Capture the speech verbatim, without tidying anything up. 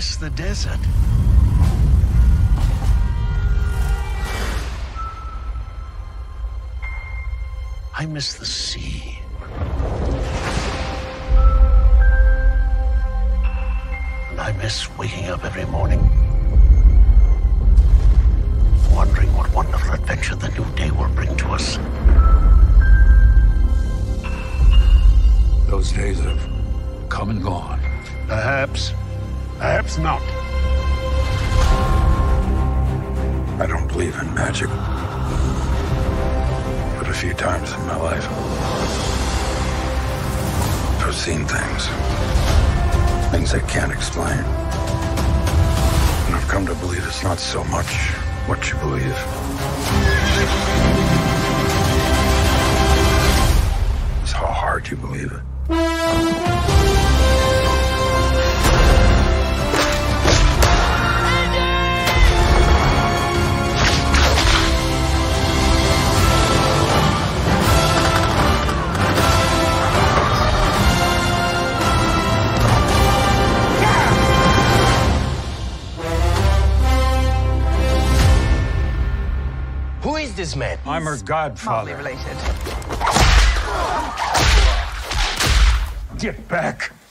miss the desert. I miss the sea. And I miss waking up every morning, wondering what wonderful adventure the new day will bring to us. Those days have come and gone. Perhaps. Perhaps not. I don't believe in magic. But a few times in my life, I've seen things. Things I can't explain. And I've come to believe it's not so much what you believe. It's how hard you believe it. Who is this man? I'm her godfather. Related. Get back!